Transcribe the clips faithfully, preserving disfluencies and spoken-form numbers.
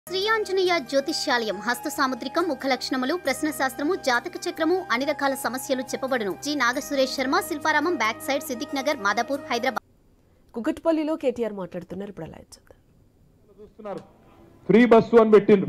శ్రీ ఆంజనేయ జ్యోతిష్యాలయం హస్త సాముద్రికం ముఖ లక్షణములు ప్రశ్న శాస్త్రము జాతక చక్రము అన్ని రకాల సమస్యలు చెప్పబడును. G Nagasuresh Sharma, Shilparamam, back side, Siddiq Nagar, Madhapur, Hyderabad. కుకట్పల్లిలో కేటీఆర్ మాట్లాడుతున్నారు. ఇప్పుడు అలా చూస్తున్నారు. ఫ్రీ బస్సు అని పెట్టిండ్రు.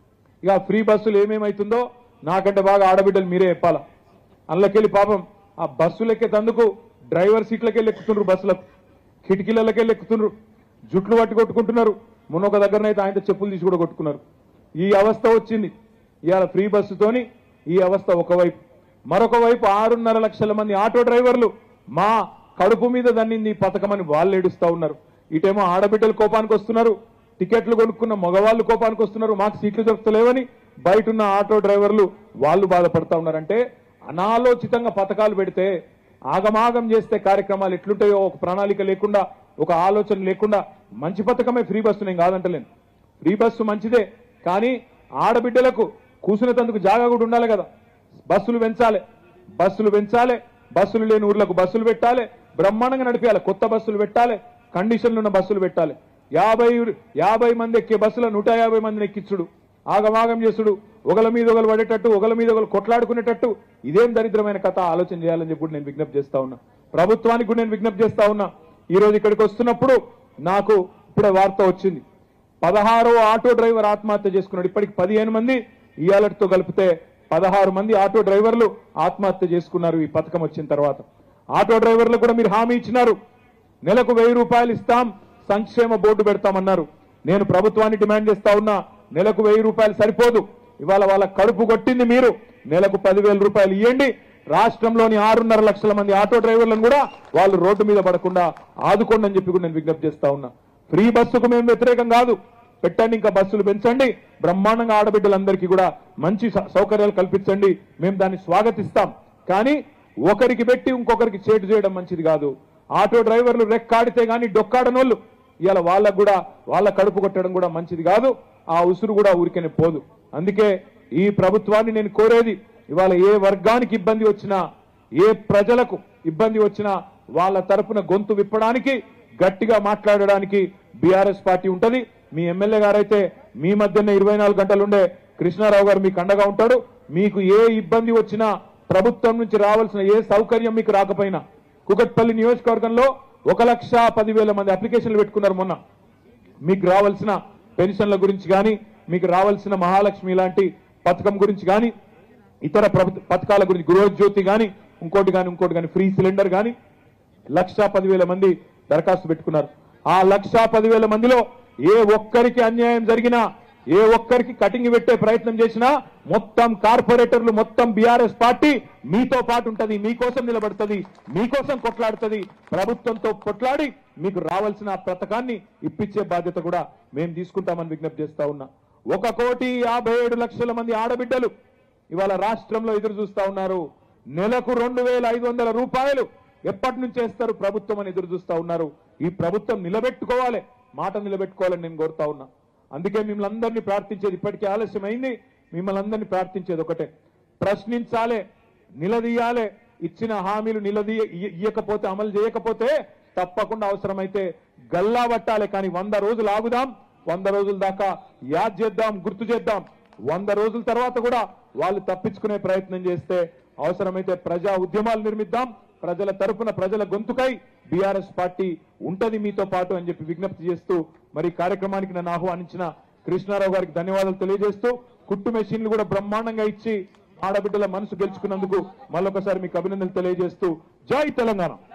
ఇక ఫ్రీ బస్సులు ఏమేమైతుందో నాకంటే బాగా ఆడబిడ్డలు మీరే చెప్పాలా. అందులోకెళ్ళి పాపం ఆ బస్సులెక్కేందుకు డ్రైవర్ సీట్లకెళ్ళి ఎక్కుతుండ్రు, బస్సులకు కిటికీలకెళ్ళి ఎక్కుతుండ్రు, జుట్లు పట్టి కొట్టుకుంటున్నారు. మొన్న ఒక దగ్గరనైతే ఆయన చెప్పులు తీసి కూడా కొట్టుకున్నారు. ఈ అవస్థ వచ్చింది ఇవాళ ఫ్రీ బస్సుతోని. ఈ అవస్థ ఒకవైపు, మరొక వైపు ఆరున్నర లక్షల మంది ఆటో డ్రైవర్లు మా కడుపు మీద దన్నింది పథకం అని వాళ్ళు ఏడుస్తా ఉన్నారు. ఇటేమో ఆడబిడ్డలు కోపానికి వస్తున్నారు, టికెట్లు కొనుక్కున్న మగవాళ్ళు కోపానికి వస్తున్నారు, మాకు సీట్లు దొరుకుతలేవని బయట ఉన్న ఆటో డ్రైవర్లు వాళ్ళు బాధపడతా ఉన్నారంటే అనాలోచితంగా పథకాలు పెడితే ఆగమాగం చేస్తే కార్యక్రమాలు ఎట్లుంటాయో ఒక ప్రణాళిక లేకుండా, ఒక ఆలోచన లేకుండా మంచి పథకమే ఫ్రీ బస్సు, నేను కాదంటలేను. ఫ్రీ బస్సు మంచిదే, కానీ ఆడబిడ్డలకు కూసునేందుకు జాగా కూడా ఉండాలి కదా. బస్సులు పెంచాలి, బస్సులు పెంచాలి, బస్సులు లేని ఊర్లకు బస్సులు పెట్టాలి, బ్రహ్మాండంగా నడిపించాలి, కొత్త బస్సులు పెట్టాలి, కండిషన్లు ఉన్న బస్సులు పెట్టాలి. యాభై యాభై మంది ఎక్కే బస్సులో నూట యాభై మందిని ఎక్కించుడు, ఆగమాగం చేసుడు, ఒకల మీద ఒకరు పడేటట్టు, ఒకల మీద ఒకరు కొట్లాడుకునేటట్టు, ఇదేం దరిద్రమైన కథ. ఆలోచన చేయాలని చెప్పి నేను విజ్ఞప్తి చేస్తా ఉన్నా. ప్రభుత్వానికి కూడా నేను విజ్ఞప్తి చేస్తా ఉన్నా. ఈ రోజు ఇక్కడికి వస్తున్నప్పుడు నాకు ఇప్పుడే వార్త వచ్చింది, పదహారో ఆటో డ్రైవర్ ఆత్మహత్య చేసుకున్నాడు. ఇప్పటికి పదిహేను మంది ఇయాలతో కలిపితే పదహారు మంది ఆటో డ్రైవర్లు ఆత్మహత్య చేసుకున్నారు ఈ పథకం వచ్చిన తర్వాత. ఆటో డ్రైవర్లు కూడా మీరు హామీ ఇచ్చినారు, నెలకు వెయ్యి రూపాయలు ఇస్తాం, సంక్షేమ బోర్డు పెడతామన్నారు. నేను ప్రభుత్వాన్ని డిమాండ్ చేస్తా ఉన్నా, నెలకు వెయ్యి రూపాయలు సరిపోదు. ఇవాళ వాళ్ళ కడుపు కొట్టింది మీరు, నెలకు పదివేల రూపాయలు ఇవ్వండి. రాష్ట్రంలోని ఆరున్నర లక్షల మంది ఆటో డ్రైవర్లను కూడా వాళ్ళు రోడ్డు మీద పడకుండా ఆదుకోండి అని చెప్పి కూడా నేను విజ్ఞప్తి చేస్తా ఉన్నా. ఫ్రీ బస్సుకు మేము వ్యతిరేకం కాదు, పెట్టండి, ఇంకా బస్సులు పెంచండి, బ్రహ్మాండంగా ఆడబిడ్డలందరికీ కూడా మంచి సౌకర్యాలు కల్పించండి, మేము దాన్ని స్వాగతిస్తాం. కానీ ఒకరికి పెట్టి ఇంకొకరికి చేటు చేయడం మంచిది కాదు. ఆటో డ్రైవర్లు రెక్కాడితే గానీ డొక్కాడనోళ్ళు ఇవాళ వాళ్ళకు కూడా వాళ్ళ కడుపు కొట్టడం కూడా మంచిది కాదు. ఆ ఉసురు కూడా ఊరికనే పోదు. అందుకే ఈ ప్రభుత్వాన్ని నేను కోరేది, ఇవాళ ఏ వర్గానికి ఇబ్బంది వచ్చినా, ఏ ప్రజలకు ఇబ్బంది వచ్చినా వాళ్ళ తరపున గొంతు విప్పడానికి, గట్టిగా మాట్లాడడానికి బీఆర్ఎస్ పార్టీ ఉంటది. మీ ఎమ్మెల్యే గారైతే మీ మధ్యనే ఇరవై నాలుగు గంటలు ఉండే కృష్ణారావు గారు మీకు అండగా ఉంటాడు. మీకు ఏ ఇబ్బంది వచ్చినా, ప్రభుత్వం నుంచి రావాల్సిన ఏ సౌకర్యం మీకు రాకపోయినా, కుకట్పల్లి నియోజకవర్గంలో ఒక లక్ష పదివేల మంది అప్లికేషన్లు పెట్టుకున్నారు మొన్న. మీకు రావాల్సిన పెన్షన్ల గురించి కానీ, మీకు రావాల్సిన మహాలక్ష్మి లాంటి పథకం గురించి కానీ, ఇతర పథకాల గురించి, గృహజ్యోతి కానీ, ఇంకోటి కానీ ఇంకోటి కానీ, ఫ్రీ సిలిండర్ కానీ లక్ష పదివేల మంది దరఖాస్తు పెట్టుకున్నారు. ఆ లక్ష పదివేల మందిలో ఏ ఒక్కరికి అన్యాయం జరిగినా, ఏ ఒక్కరికి కటింగ్ పెట్టే ప్రయత్నం చేసినా మొత్తం కార్పొరేటర్లు, మొత్తం బీఆర్ఎస్ పార్టీ మీతో పాటు ఉంటది, మీకోసం నిలబడుతుంది, మీకోసం కొట్లాడుతుంది. ప్రభుత్వంతో కొట్లాడి మీకు రావాల్సిన పథకాన్ని ఇప్పించే బాధ్యత కూడా మేము తీసుకుంటామని విజ్ఞప్తి చేస్తా ఉన్నా. ఒక కోటి యాభై ఏడు లక్షల మంది ఆడబిడ్డలు ఇవాళ రాష్ట్రంలో ఎదురు చూస్తా ఉన్నారు. నెలకు రెండు వేల ఐదు వందల రూపాయలు ఎప్పటి నుంచి వేస్తారు ప్రభుత్వం అని ఎదురు చూస్తా ఉన్నారు. ఈ ప్రభుత్వం నిలబెట్టుకోవాలి, మాట నిలబెట్టుకోవాలని నేను కోరుతా ఉన్నా. అందుకే మిమ్మల్ని అందరినీ ప్రార్థించేది, ఇప్పటికే ఆలస్యం అయింది, మిమ్మల్ని అందరినీ ప్రార్థించేది ఒకటే, ప్రశ్నించాలే, నిలదీయాలే. ఇచ్చిన హామీలు నిలదీయ ఇయ్యకపోతే, అమలు చేయకపోతే తప్పకుండా అవసరమైతే గల్లా పట్టాలి. కానీ వంద రోజులు ఆగుదాం, వంద రోజుల దాకా యాద్ చేద్దాం, గుర్తు చేద్దాం. వంద రోజుల తర్వాత కూడా వాళ్ళు తప్పించుకునే ప్రయత్నం చేస్తే అవసరమైతే ప్రజా ఉద్యమాలు నిర్మిద్దాం. ప్రజల తరపున, ప్రజల గొంతుకై బీఆర్ఎస్ పార్టీ ఉంటది మీతో పాటు అని చెప్పి విజ్ఞప్తి చేస్తూ, మరి కార్యక్రమానికి నన్ను ఆహ్వానించిన కృష్ణారావు గారికి ధన్యవాదాలు తెలియజేస్తూ, కుట్టు మెషిన్లు కూడా బ్రహ్మాండంగా ఇచ్చి ఆడబిడ్డల మనసు గెలుచుకున్నందుకు మళ్ళొకసారి మీకు అభినందనలు తెలియజేస్తూ, జై తెలంగాణ.